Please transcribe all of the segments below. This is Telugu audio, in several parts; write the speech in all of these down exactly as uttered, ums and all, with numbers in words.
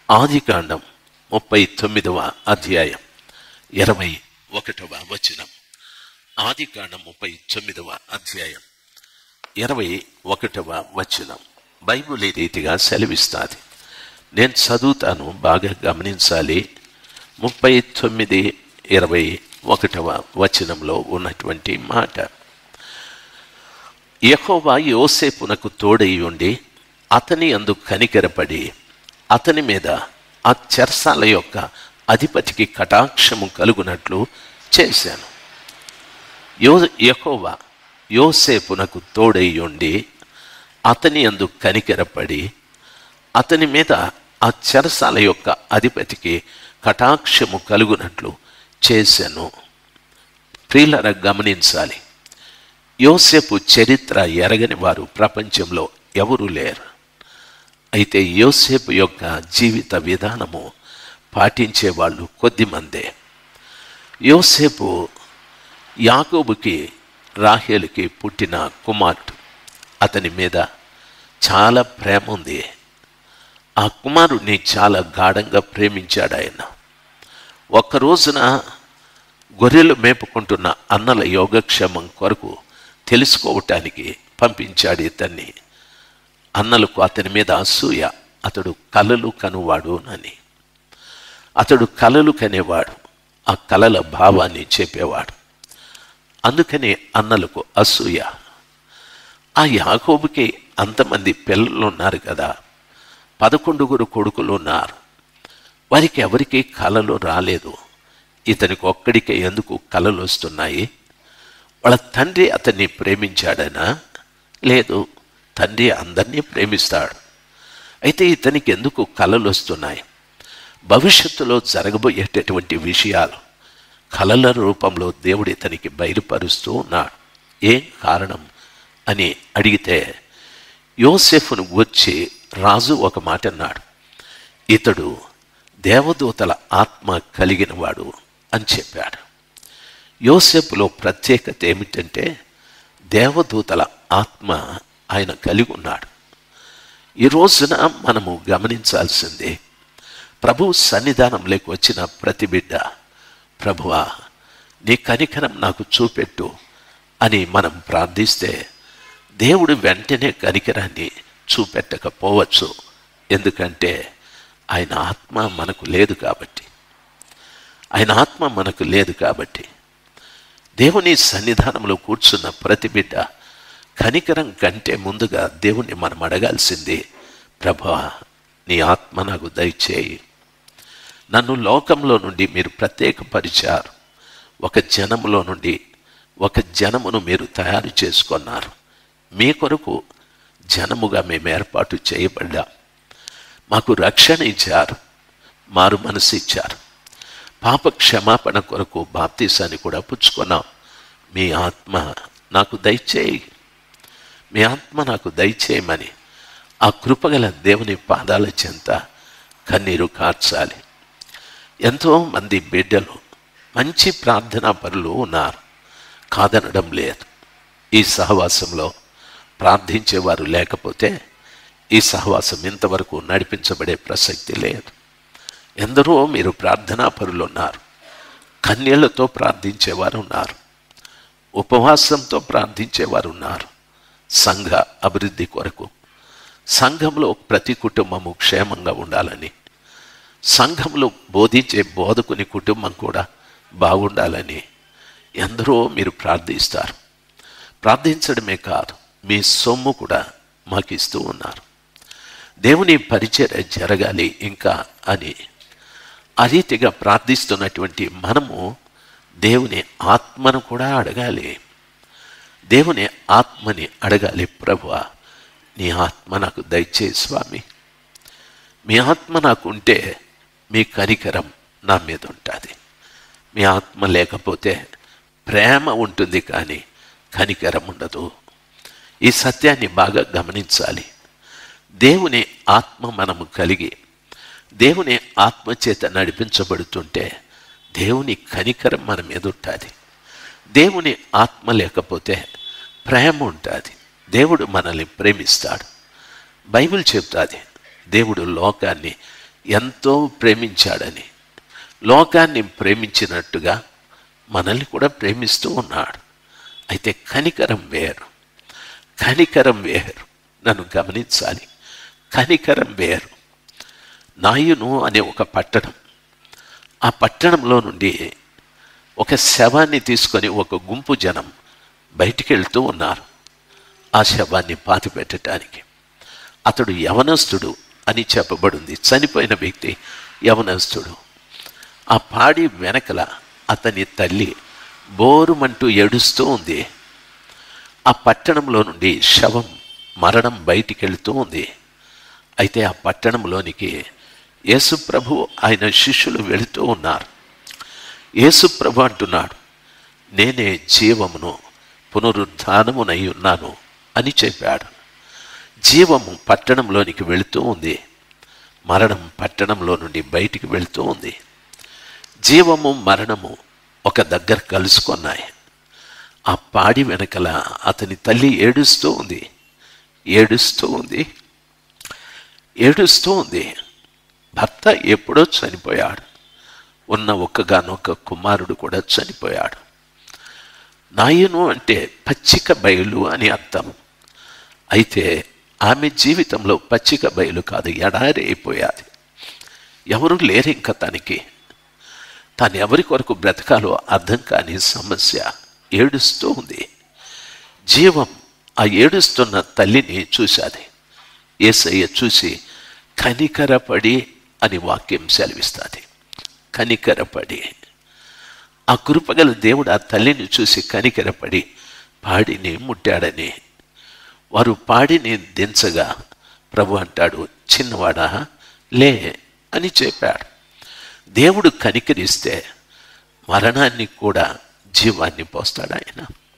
ఆదికాండం ముప్పై తొమ్మిదవ అధ్యాయం ఇరవై ఒకటవ వచనం. ఆదికాండం ముప్పై తొమ్మిదవ అధ్యాయం ఇరవై ఒకటవ వచనం బైబిల్ ఈ రీతిగా సెలవిస్తుంది. నేను చదువుతాను, బాగా గమనించాలి. ముప్పై తొమ్మిది ఇరవై ఒకటవ వచనంలో ఉన్నటువంటి మాట, యెహోవా యోసేపునకు తోడై ఉండి అతని యందు కనికరపడి అతని మీద ఆ చెరసాల యొక్క అధిపతికి కటాక్షము కలుగునట్లు చేశాను. యో యెహోవా యోసేపునకు తోడై ఉండి అతని యందు కనికరపడి అతని మీద ఆ చెరసాల యొక్క అధిపతికి కటాక్షము కలుగునట్లు చేశాను. ప్రియులారా, గమనించాలి, యోసేపు చరిత్ర ఎరగని వారు ప్రపంచంలో ఎవరూ లేరు. అయితే యోసేపు యొక్క జీవిత విధానము పాటించే వాళ్ళు కొద్దిమందే. యోసేపు యాకోబుకి రాహేలుకి పుట్టిన కుమారుడు. అతని మీద చాలా ప్రేమ ఉంది. ఆ కుమారుడిని చాలా గాఢంగా ప్రేమించాడు ఆయన. ఒక్క రోజున గొర్రెలు మేపుకుంటున్న అన్నల యోగక్షేమం కొరకు తెలుసుకోవటానికి పంపించాడు ఇతన్ని. అన్నలకు అతని మీద అసూయ. అతడు కలలు కనువాడు అని. అతడు కలలు కనేవాడు, ఆ కలల భావాన్ని చెప్పేవాడు. అందుకని అన్నలకు అసూయ. ఆ యాకోబుకి అంతమంది పిల్లలు ఉన్నారు కదా, పదకొండుగురు కొడుకులు ఉన్నారు. వారికి ఎవరికి కలలు రాలేదు. ఇతనికి ఒక్కడికే ఎందుకు కలలు వస్తున్నాయి? వాళ్ళ తండ్రి అతన్ని ప్రేమించాడనా? లేదు, తండ్రి అందరినీ ప్రేమిస్తాడు. అయితే ఇతనికి ఎందుకు కలలు వస్తున్నాయి? భవిష్యత్తులో జరగబోయేటటువంటి విషయాలు కలల రూపంలో దేవుడు ఇతనికి బయలుపరుస్తూ ఉన్నాడు. ఏం కారణం అని అడిగితే యోసేపును వచ్చి రాజు ఒక మాట అన్నాడు, ఇతడు దేవదూతల ఆత్మ కలిగిన వాడు అని చెప్పాడు. యోసేపులో ప్రత్యేకత ఏమిటంటే దేవదూతల ఆత్మ ఆయన కలిగి ఉన్నాడు. ఈ రోజున మనము గమనించాల్సింది, ప్రభు సన్నిధానంలోకి వచ్చిన ప్రతి బిడ్డ, ప్రభువా నీ కనికరం నాకు చూపెట్టు అని మనం ప్రార్థిస్తే దేవుడు వెంటనే కనికరాన్ని చూపెట్టకపోవచ్చు. ఎందుకంటే ఆయన ఆత్మ మనకు లేదు కాబట్టి. ఆయన ఆత్మ మనకు లేదు కాబట్టి దేవుని సన్నిధానంలో కూర్చున్న ప్రతి బిడ్డ కనికరం కంటే ముందుగా దేవుణ్ణి మనం అడగాల్సింది, ప్రభువా నీ ఆత్మ నాకు దయచేయి. నన్ను లోకంలో నుండి మీరు ప్రత్యేకపరిచారు. ఒక జనములో నుండి ఒక జనమును మీరు తయారు చేసుకున్నారు. మీ కొరకు జనముగా మేము ఏర్పాటు చేయబడ్డాం. మాకు రక్షణ ఇచ్చారు, మారు మనసు ఇచ్చారు. పాప క్షమాపణ కొరకు బాప్తీసాన్ని కూడా పుచ్చుకున్నాం. మీ ఆత్మ నాకు దయచేయి, మీ ఆత్మ నాకు దయచేయమని ఆ కృపగల దేవుని పాదాల చెంత కన్నీరు కార్చాలి. ఎంతోమంది బిడ్డలు మంచి ప్రార్థనా పరులు ఉన్నారు, కాదనడం లేదు. ఈ సహవాసంలో ప్రార్థించేవారు లేకపోతే ఈ సహవాసం ఇంతవరకు నడిపించబడే ప్రసక్తి లేదు. ఎందరో మీరు ప్రార్థనా పరులు ఉన్నారు, కన్నీళ్లతో ప్రార్థించేవారు ఉన్నారు, ఉపవాసంతో ప్రార్థించేవారు ఉన్నారు. సంఘ అభివృద్ధి కొరకు, సంఘంలో ప్రతి కుటుంబము క్షేమంగా ఉండాలని, సంఘంలో బోధించే బోధకుని కుటుంబం కూడా బాగుండాలని ఎందరో మీరు ప్రార్థిస్తారు. ప్రార్థించడమే కాదు, మీ సొమ్ము కూడా మాకు ఇస్తూ ఉన్నారు. దేవుని పరిచర్య జరగాలి ఇంకా అని ఆ రీతిగా ప్రార్థిస్తున్నటువంటి మనము దేవుని ఆత్మను కూడా అడగాలి. దేవుని ఆత్మని అడగాలి, ప్రభువా నీ ఆత్మ నాకు దయచేయి స్వామి. మీ ఆత్మ నాకు ఉంటే మీ కనికరం నా మీద ఉంటుంది. మీ ఆత్మ లేకపోతే ప్రేమ ఉంటుంది కానీ కనికరం ఉండదు. ఈ సత్యాన్ని బాగా గమనించాలి. దేవుని ఆత్మ మనము కలిగి దేవుని ఆత్మ చేత నడిపించబడుతుంటే దేవుని కనికరం మన మీద ఉంటుంది. దేవుని ఆత్మ లేకపోతే ప్రేమ ఉంటుంది. దేవుడు మనల్ని ప్రేమిస్తాడు. బైబిల్ చెప్తాది, దేవుడు లోకాన్ని ఎంతో ప్రేమించాడని, లోకాన్ని ప్రేమించినట్టుగా మనల్ని కూడా ప్రేమిస్తూ ఉన్నాడు. అయితే కనికరం వేరు, కనికరం వేరు. నన్ను గమనించాలి, కనికరం వేరు. నాయును అనే ఒక పట్టణం, ఆ పట్టణంలో నుండి ఒక శవాన్ని తీసుకొని ఒక గుంపు జనం బయటికి వెళ్తూ ఉన్నారు ఆ శవాన్ని పాతి పెట్టడానికి. అతడు యవనస్తుడు అని చెప్పబడింది, చనిపోయిన వ్యక్తి యవనస్తుడు. ఆ పాడి వెనకల అతని తల్లి బోరుమంటూ ఏడుస్తూ ఉంది. ఆ పట్టణంలో నుండి శవం, మరణం బయటికి వెళుతూ ఉంది. అయితే ఆ పట్టణంలోనికి యేసు ప్రభు ఆయన శిష్యులు వెళుతూ ఉన్నారు. యేసు ప్రభు అంటున్నాడు, నేనే జీవమును పునరుద్ధానమునై ఉన్నాను అని చెప్పాడు. జీవము పట్టణంలోనికి వెళుతూ ఉంది, మరణం పట్టణంలో నుండి బయటికి వెళుతూ ఉంది. జీవము మరణము ఒక దగ్గర కలుసుకున్నాయి. ఆ పాడి వెనకల అతని తల్లి ఏడుస్తూ ఉంది, ఏడుస్తూ ఉంది, ఏడుస్తూ ఉంది. భర్త ఎప్పుడో చనిపోయాడు, ఉన్న ఒక్కగానొక్క కుమారుడు కూడా చనిపోయాడు. నాయను అంటే పచ్చిక బయలు అని అర్థం. అయితే ఆమె జీవితంలో పచ్చిక బయలు కాదు, ఎడారి అయిపోయాది. ఎవరు లేరు ఇంకా తనకి, తాను ఎవరి కొరకు బ్రతకాలో అర్థం కాని సమస్య. ఏడుస్తూ ఉంది. జీవం ఆ ఏడుస్తున్న తల్లిని చూశాది. యేసయ్య చూసి కనికరపడి అని వాక్యం సెలవిస్తుంది. కనికరపడి, ఆ కృపగల దేవుడు ఆ తల్లిని చూసి కనికరపడి పాడిని ముట్టాడని. వారు పాడిని దించగా ప్రభు అంటాడు, చిన్నవాడా లే అని చెప్పాడు. దేవుడు కనికరిస్తే మరణాన్ని కూడా జీవాన్ని పోస్తాడు. ఆయన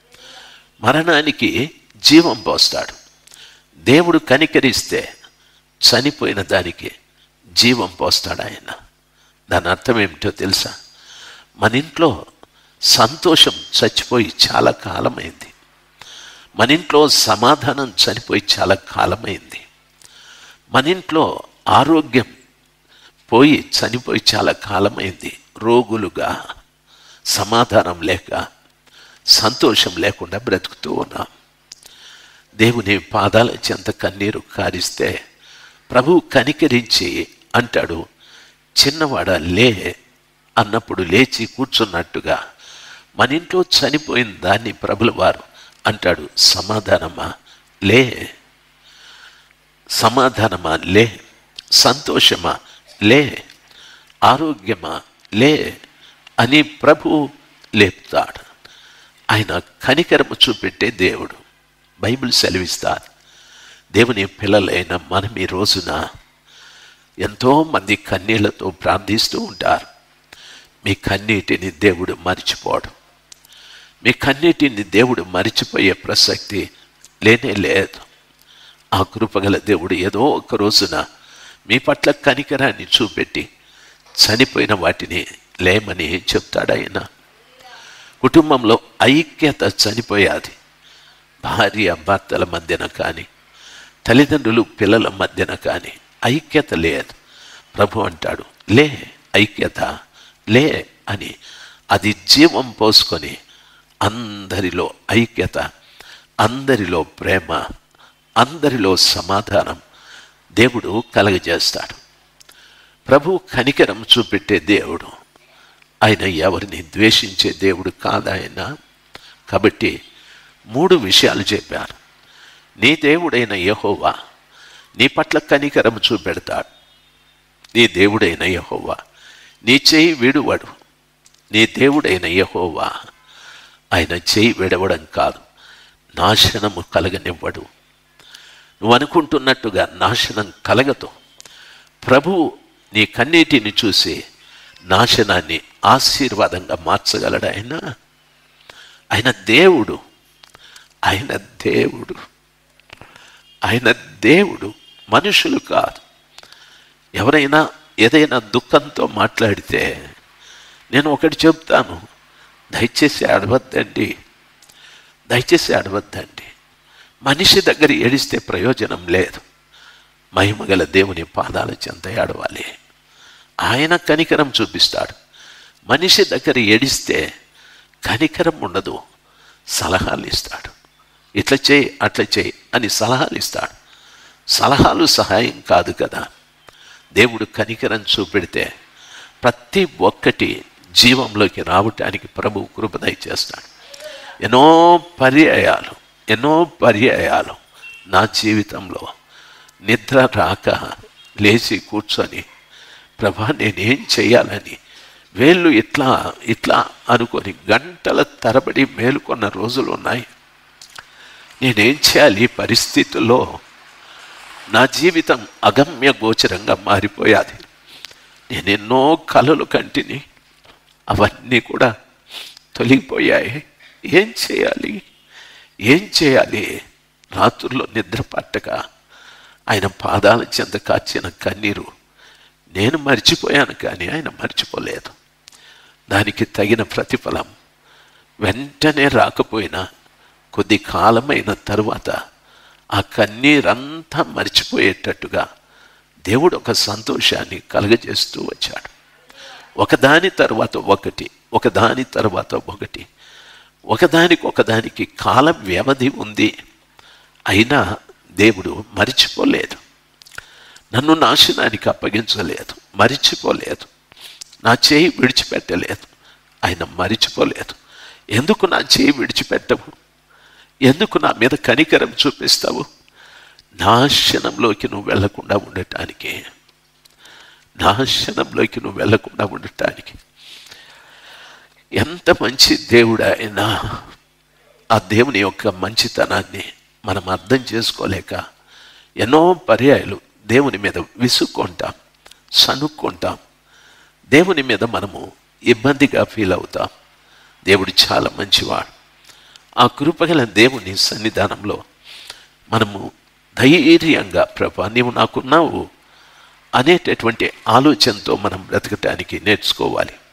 మరణానికి జీవం పోస్తాడు. దేవుడు కనికరిస్తే చనిపోయిన దానికి జీవం పోస్తాడు ఆయన. దాని అర్థం ఏమిటో తెలుసా? మన ఇంట్లో సంతోషం చచ్చిపోయి చాలా కాలమైంది, మన ఇంట్లో సమాధానం చనిపోయి చాలా కాలమైంది, మన ఇంట్లో ఆరోగ్యం పోయి చనిపోయి చాలా కాలమైంది. రోగులుగా, సమాధానం లేక, సంతోషం లేకుండా బ్రతుకుతూ ఉన్నాం. దేవుని పాదాల చెంత కన్నీరు కారిస్తే ప్రభు కనికరించి అంటాడు, చిన్నవాడ లే అన్నప్పుడు లేచి కూర్చున్నట్టుగా మన ఇంట్లో చనిపోయిన దాన్ని ప్రభుల వారు అంటాడు, సమాధానమా లే, సమాధానమా లే, సంతోషమా లే, ఆరోగ్యమా లే అని ప్రభు లేపుతాడు. ఆయన కనికరము చూపెట్టే దేవుడు. బైబిల్ సెలవిస్తారు, దేవుని పిల్లలైన మనం ఈ రోజున ఎంతోమంది కన్నీళ్లతో ప్రార్థిస్తూ ఉంటారు. మీ కన్నీటిని దేవుడు మరిచిపోడు. మీ కన్నీటిని దేవుడు మరిచిపోయే ప్రసక్తి లేనే లేదు. ఆ కృపగల దేవుడు ఏదో ఒక రోజున మీ పట్ల కనికరాన్ని చూపెట్టి చనిపోయిన వాటిని లేమని చెప్తాడు ఆయన. కుటుంబంలో ఐక్యత చనిపోయాది. భార్య భర్తల మధ్యన కానీ, తల్లిదండ్రులు పిల్లల మధ్యన కానీ ఐక్యత లేదు. ప్రభు అంటాడు, లే ఐక్యత లే అని. అది జీవం పోసుకొని అందరిలో ఐక్యత, అందరిలో ప్రేమ, అందరిలో సమాధానం దేవుడు కలగజేస్తాడు. ప్రభు కనికరం చూపెట్టే దేవుడు. ఆయన ఎవరిని ద్వేషించే దేవుడు కాదాయన. కాబట్టి మూడు విషయాలు చెప్పారు. నీ దేవుడైన యెహోవా నీ పట్ల కనికరం చూపెడతాడు. నీ దేవుడైన యెహోవా నీ చేయి విడువడు. నీ దేవుడైన యెహోవా ఆయన చేయి విడవడం కాదు, నాశనము కలగనివ్వడు. నువ్వు అనుకుంటున్నట్టుగా నాశనం కలగదు. ప్రభువు నీ కన్నీటిని చూసి నాశనాన్ని ఆశీర్వాదంగా మార్చగలడు. ఆయన ఆయన దేవుడు, ఆయన దేవుడు, ఆయన దేవుడు, మనుషులు కాదు. ఎవరైనా ఏదైనా దుఃఖంతో మాట్లాడితే నేను ఒకటి చెప్తాను, దయచేసి అడవద్దండి, దయచేసి అడవద్దండి. మనిషి దగ్గర ఏడిస్తే ప్రయోజనం లేదు. మహిమగల దేవుని పాదాల చెంత ఏడవాలి. ఆయన కనికరం చూపిస్తాడు. మనిషి దగ్గర ఏడిస్తే కనికరం ఉండదు, సలహాలు ఇస్తాడు. ఇట్లా చేయి అట్లా చేయి అని సలహాలు ఇస్తాడు. సలహాలు సహాయం కాదు కదా. దేవుడు కనికరం చూపెడితే ప్రతి ఒక్కటి జీవంలోకి రావటానికి ప్రభువు కృప దయచేస్తాడు. ఎన్నో పర్యాయాలు ఎన్నో పర్యాయాలు నా జీవితంలో నిద్ర రాక లేచి కూర్చొని ప్రభా నేనేం చేయాలని వేళ్ళు ఇట్లా ఇట్లా అనుకొని గంటల తరబడి మేలుకొన్న రోజులు ఉన్నాయి. నేనేం చేయాలి? ఈ పరిస్థితుల్లో నా జీవితం అగమ్య గోచరంగా మారిపోయాది. నేనెన్నో కలలు కంటిని, అవన్నీ కూడా తొలగిపోయాయి. ఏం చేయాలి ఏం చేయాలి రాత్రుల్లో నిద్ర పట్టక ఆయన పాదాల చెంత కాచిన కన్నీరు నేను మర్చిపోయాను, కానీ ఆయన మర్చిపోలేదు. దానికి తగిన ప్రతిఫలం వెంటనే రాకపోయినా కొద్ది కాలమైన తరువాత ఆ కన్నీరంతా మర్చిపోయేటట్టుగా దేవుడు ఒక సంతోషాన్ని కలగజేస్తూ వచ్చాడు. ఒకదాని తర్వాత ఒకటి ఒకదాని తర్వాత ఒకటి ఒకదానికి ఒకదానికి కాల వ్యవధి ఉంది. అయినా దేవుడు మరిచిపోలేదు, నన్ను నాశనానికి అప్పగించలేదు, మరిచిపోలేదు, నా చేయి విడిచిపెట్టలేదు. ఆయన మరిచిపోలేదు. ఎందుకు నా చేయి విడిచిపెట్టవు? ఎందుకు నా మీద కనికరం చూపిస్తావు? నాశనంలోకి నువ్వు వెళ్లకుండా ఉండటానికి, నాశనంలోకి నువ్వు వెళ్లకుండా ఉండటానికి. ఎంత మంచి దేవుడు ఆయన! ఆ దేవుని యొక్క మంచితనాన్ని మనం అర్థం చేసుకోలేక ఎన్నో పర్యాయాలు దేవుని మీద విసుక్కుంటాం, సనుక్కుంటాం. దేవుని మీద మనము ఇబ్బందిగా ఫీల్ అవుతాం. దేవుడు చాలా మంచివాడు. ఆ కృపగల దేవుని సన్నిధానంలో మనము ధైర్యంగా ప్రభా నీవు నాకున్నావు అనేటటువంటి ఆలోచనతో మనం బ్రతకటానికి నేర్చుకోవాలి.